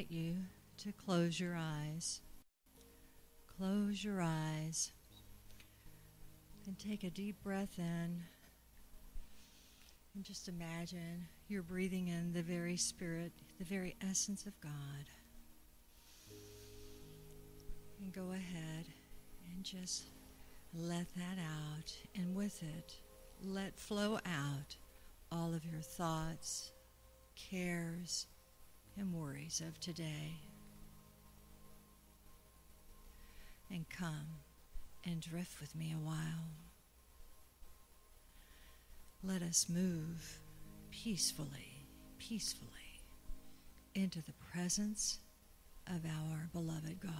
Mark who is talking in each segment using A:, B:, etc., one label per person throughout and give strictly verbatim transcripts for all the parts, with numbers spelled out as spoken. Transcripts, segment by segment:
A: invite you to close your eyes. Close your eyes and take a deep breath in. And just imagine you're breathing in the very spirit, the very essence of God. And go ahead and just let that out. And with it, let flow out all of your thoughts, cares, and worries of today. And come and drift with me a while. Let us move peacefully, peacefully into the presence of our beloved God.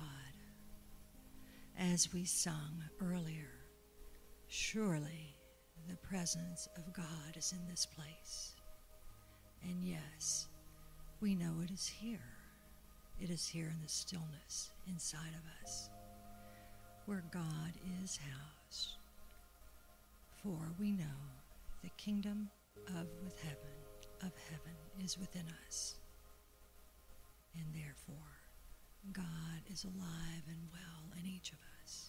A: As we sung earlier, surely the presence of God is in this place. And yes, we know it is here. It is here in the stillness inside of us, where God is housed. For we know the kingdom of with heaven, of heaven is within us. And therefore, God is alive and well in each of us.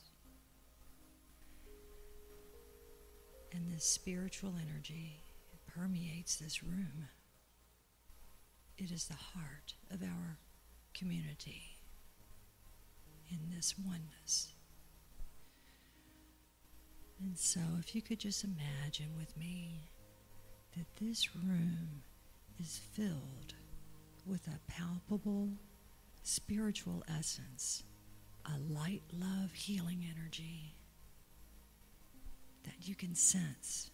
A: And this spiritual energy permeates this room. It is the heart of our community in this oneness. And so if you could just imagine with me that this room is filled with a palpable spiritual essence, a light, love, healing energy that you can sense.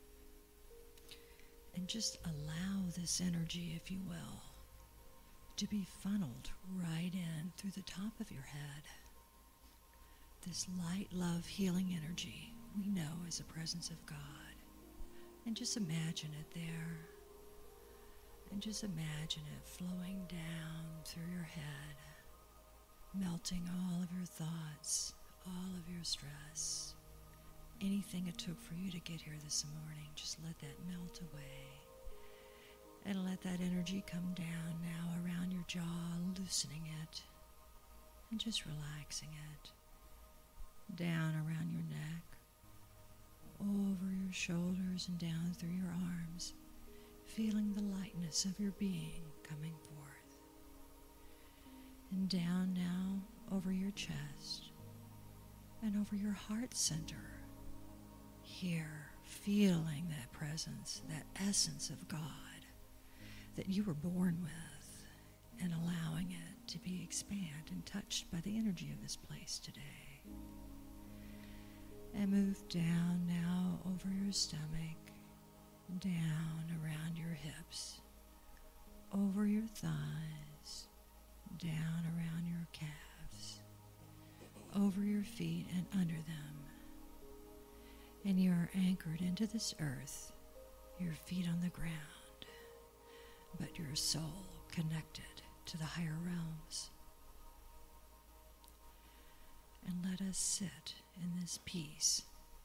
A: And just allow this energy, if you will, to be funneled right in through the top of your head. This light, love, healing energy we know is the presence of God. And just imagine it there. And just imagine it flowing down through your head, melting all of your thoughts, all of your stress. Anything it took for you to get here this morning, just let that melt away. And let that energy come down now around your jaw, loosening it. And just relaxing it. Down around your neck, over your shoulders and down through your arms, feeling the lightness of your being coming forth. And down now over your chest and over your heart center. Here, feeling that presence, that essence of God that you were born with, and allowing it to be expanded and touched by the energy of this place today. And move down now over your stomach, down around your hips, over your thighs, down around your calves, over your feet and under them. And you are anchored into this earth, your feet on the ground, but your soul connected to the higher realms. And let us sit in this peace,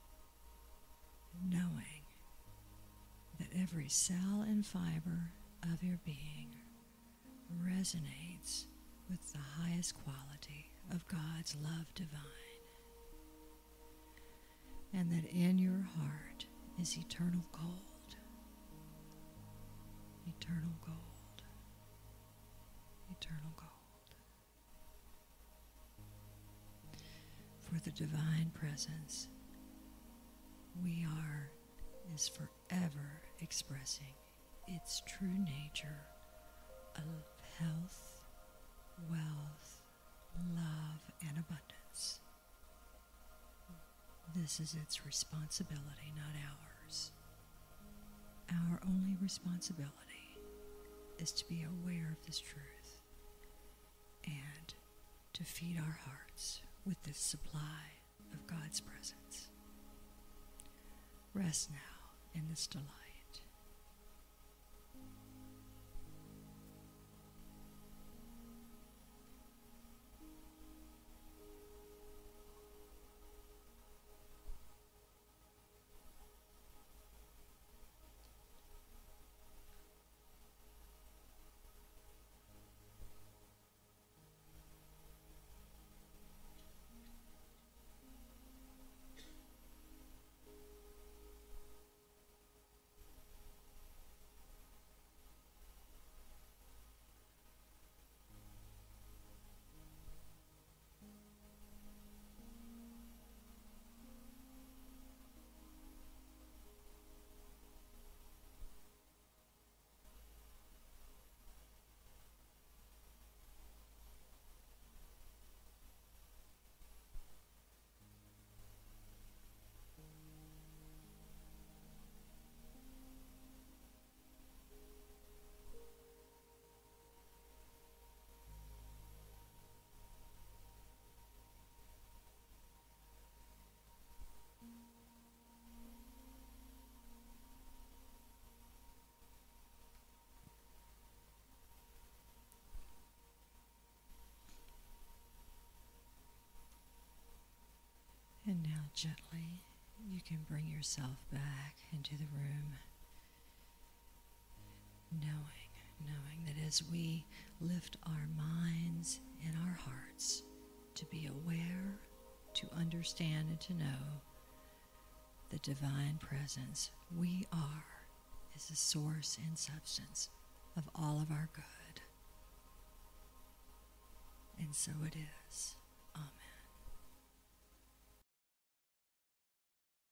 A: knowing that every cell and fiber of your being resonates with the highest quality of God's love divine. And that in your heart is eternal gold. Eternal gold. Eternal gold. For the divine presence we are is forever expressing its true nature of health, wealth, love, and abundance. This is its responsibility, not ours. Our only responsibility is to be aware of this truth and to feed our hearts with this supply of God's presence. Rest now in this delight. Gently, you can bring yourself back into the room, knowing, knowing that as we lift our minds and our hearts to be aware, to understand, and to know the divine presence we are is the source and substance of all of our good. And so it is. Amen.